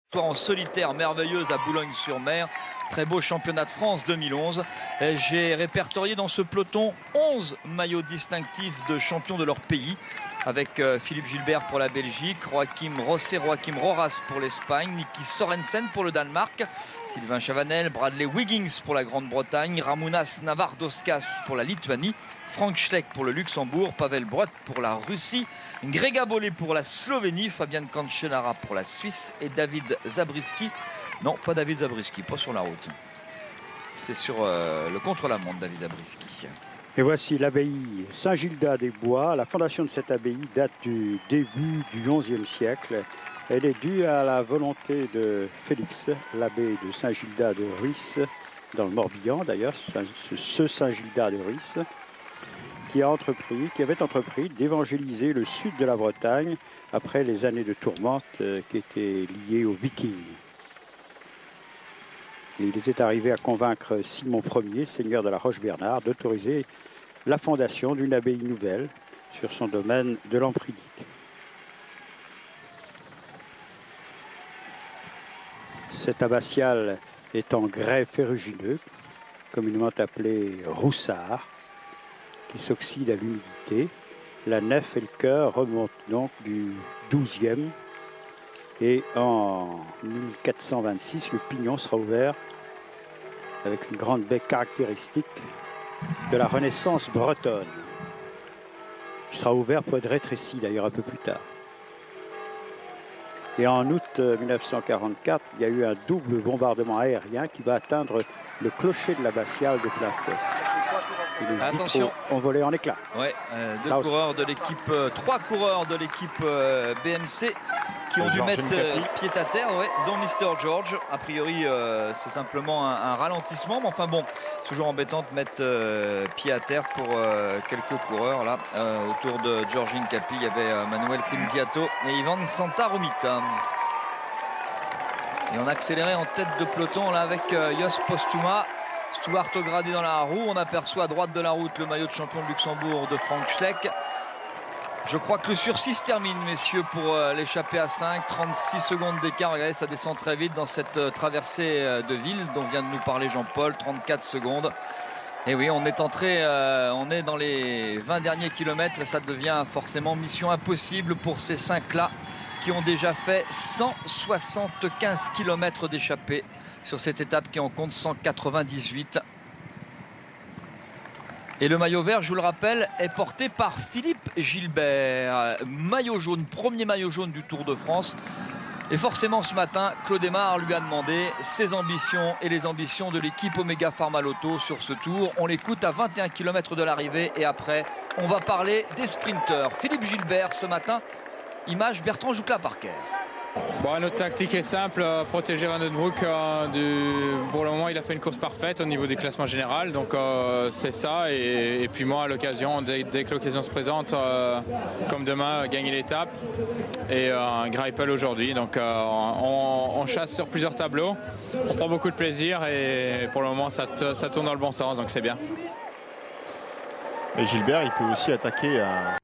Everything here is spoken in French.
En solitaire merveilleuse à Boulogne-sur-Mer, très beau championnat de France 2011. J'ai répertorié dans ce peloton 11 maillots distinctifs de champions de leur pays, avec Philippe Gilbert pour la Belgique, Joachim Roras pour l'Espagne, Niki Sorensen pour le Danemark, Sylvain Chavanel, Bradley Wiggins pour la Grande-Bretagne, Ramūnas Navardauskas pour la Lituanie, Frank Schleck pour le Luxembourg, Pavel Brot pour la Russie, Grega Bollet pour la Slovénie, Fabian Cancellara pour la Suisse et David Zabriskie. Non, pas David Zabriskie, pas sur la route. C'est sur le contre-la-montre, David Zabriskie. Et voici l'abbaye Saint-Gildas-des-Bois. La fondation de cette abbaye date du début du XIe siècle. Elle est due à la volonté de Félix, l'abbé de Saint-Gildas de Ruisse, dans le Morbihan d'ailleurs, ce Saint-Gildas de Ruisse, qui avait entrepris d'évangéliser le sud de la Bretagne après les années de tourmente qui étaient liées aux Vikings. Et il était arrivé à convaincre Simon Ier, seigneur de la Roche-Bernard, d'autoriser la fondation d'une abbaye nouvelle sur son domaine de l'Empridique. Cette abbatiale est en grès ferrugineux, communément appelé roussard, qui s'oxyde à l'humidité. La nef et le chœur remontent donc du XIIe. Et en 1426, le pignon sera ouvert avec une grande baie caractéristique de la Renaissance bretonne. Il sera ouvert pour être rétréci d'ailleurs un peu plus tard. Et en août 1944, il y a eu un double bombardement aérien qui va atteindre le clocher de l'abbatiale de plein fouet. Attention, ont volé en éclats. Ouais, trois coureurs de l'équipe BMC qui ont dû mettre pied à terre, ouais, dont Mr. George. A priori, c'est simplement un ralentissement, mais enfin bon, c'est toujours embêtant de mettre pied à terre pour quelques coureurs. Là, autour de George Hincapie, il y avait Manuel Quinziato et Ivan Santaromita. Et on a accéléré en tête de peloton là avec Jos Postuma. Stuart O'Grady dans la roue. On aperçoit à droite de la route le maillot de champion de Luxembourg de Frank Schleck. Je crois que le sursis se termine, messieurs, pour l'échappée à 5. 36 secondes d'écart. Regardez, ça descend très vite dans cette traversée de ville dont vient de nous parler Jean-Paul. 34 secondes. Et oui, on est entré, on est dans les 20 derniers kilomètres et ça devient forcément mission impossible pour ces 5-là qui ont déjà fait 175 km d'échappée sur cette étape qui en compte 198. Et le maillot vert, je vous le rappelle, est porté par Philippe Gilbert. Maillot jaune, premier maillot jaune du Tour de France. Et forcément ce matin, Claude Aymar lui a demandé ses ambitions et les ambitions de l'équipe Omega Pharma Lotto sur ce tour. On l'écoute à 21 km de l'arrivée et après, on va parler des sprinteurs. Philippe Gilbert ce matin, image Bertrand Joucla-Parker. Bon, notre tactique est simple, protéger Van den Broek. Pour le moment, il a fait une course parfaite au niveau du classement général, donc c'est ça. Et puis moi, à l'occasion, dès que l'occasion se présente, comme demain, gagner l'étape et Greipel aujourd'hui. Donc on chasse sur plusieurs tableaux, on prend beaucoup de plaisir et pour le moment, ça tourne dans le bon sens, donc c'est bien. Et Gilbert, il peut aussi attaquer à...